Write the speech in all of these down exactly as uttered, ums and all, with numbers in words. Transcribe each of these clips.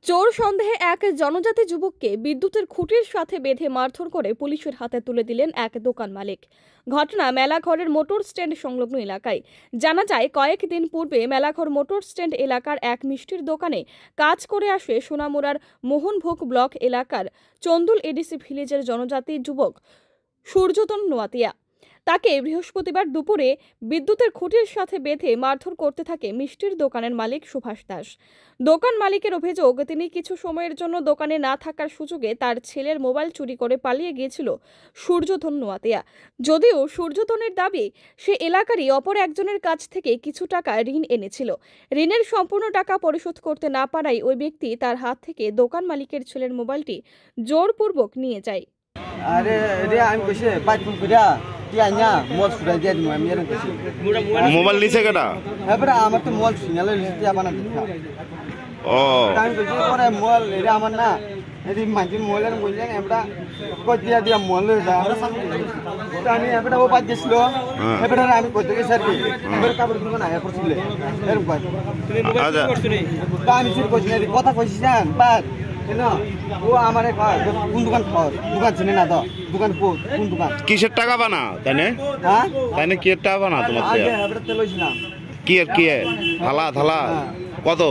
চোর সন্দেহে এক জনজাতি যুবককে বিদ্যুতের খুঁটির সাথে বেঁধে মারধর করে পুলিশের হাতে তুলে দিলেন এক দোকান মালিক। ঘটনা মেলাঘরের মোটর স্ট্যান্ড সংলগ্ন এলাকায়। জানা যায়, কয়েকদিন পূর্বে মেলাঘর মোটর স্ট্যান্ড এলাকার এক মিষ্টির দোকানে কাজ করে আসে সোনামুড়ার মোহনভোগ ব্লক এলাকার চন্দুল এডিসি ভিলেজের জনজাতি যুবক সূর্যতন নোয়াতিয়া। তাকে বৃহস্পতিবার দুপুরে বিদ্যুতের খুঁটির সাথে বেঁধে মারধর করতে থাকে মিষ্টির দোকানের মালিক সুভাষ দাস। দোকান মালিকের অভিযোগ, তিনি কিছু সময়ের জন্য দোকানে না থাকার সুযোগে তার ছেলের মোবাইল চুরি করে পালিয়ে গিয়েছিল সূর্যধন নোয়াতিয়া। যদিও সূর্যধনের দাবি, সে এলাকারই অপর একজনের কাছ থেকে কিছু টাকা ঋণ এনেছিল। ঋণের সম্পূর্ণ টাকা পরিশোধ করতে না পারায় ওই ব্যক্তি তার হাত থেকে দোকান মালিকের ছেলের মোবাইলটি জোরপূর্বক নিয়ে যায়। আরে রে আমি কইছে বাইক ফোন কইরা টিয়াইনা মোল ছুড়াই দিয়া দিমু আমি এরকম কইছি। মোবাইল নিছে কেডা? এবারে আমার তো মোল সিগনালে লিস্টে আবানা দেখা। ও আমি কইছি পরে মোল এরে আমার না এদি মাঝি মোলের কইলেন এবড়া কই দিয়া দিয়া মোল লইবা আমি এবড়া ও বাদ দিছিল। এবড়া আমি কইতে গেছি স্যার কি এবারে কাপড় দিব না এরপর ছিল এরকম কই তুমি মোবাইল কি করছ রে? আমি চুরি কইছি না, কথা কইছিস না বাদ কেন ও আমারে কয় কোন দোকান খাও দোকান চিনে না তো দোকান কোন কোন দোকান কিসের টাকা বানা তাইনে? হ্যাঁ তাইনে কি টাকা বানা তোমার আগে থেকে? এবড়া তেল লইছিলাম। কি এর কি এর? থালা থালা কত?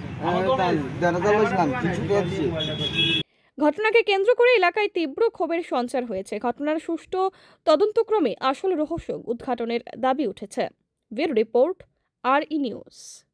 ঘটনাকে কেন্দ্র করে এলাকায় তীব্র ক্ষোভের সঞ্চার হয়েছে। ঘটনার সুষ্ঠু তদন্তক্রমে আসল রহস্য উদ্ঘাটনের দাবি উঠেছে। ব্যুরো রিপোর্ট, আর ই নিউজ।